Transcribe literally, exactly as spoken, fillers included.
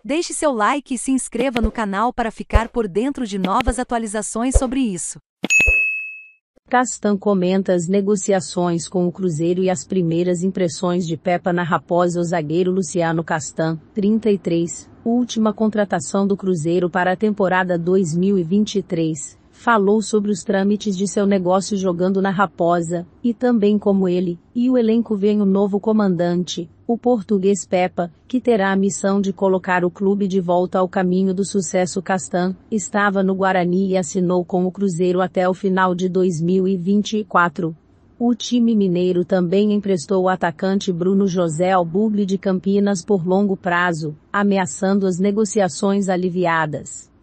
Deixe seu like e se inscreva no canal para ficar por dentro de novas atualizações sobre isso. Castan comenta as negociações com o Cruzeiro e as primeiras impressões de Pepa na Raposa. O zagueiro Luciano Castan, trinta e três, última contratação do Cruzeiro para a temporada dois mil e vinte e três, falou sobre os trâmites de seu negócio jogando na Raposa, e também como ele e o elenco veem o novo comandante, o português Pepa, que terá a missão de colocar o clube de volta ao caminho do sucesso. Castan estava no Guarani e assinou com o Cruzeiro até o final de dois mil e vinte e quatro. O time mineiro também emprestou o atacante Bruno José ao Bugre de Campinas por longo prazo, ameaçando as negociações aliviadas.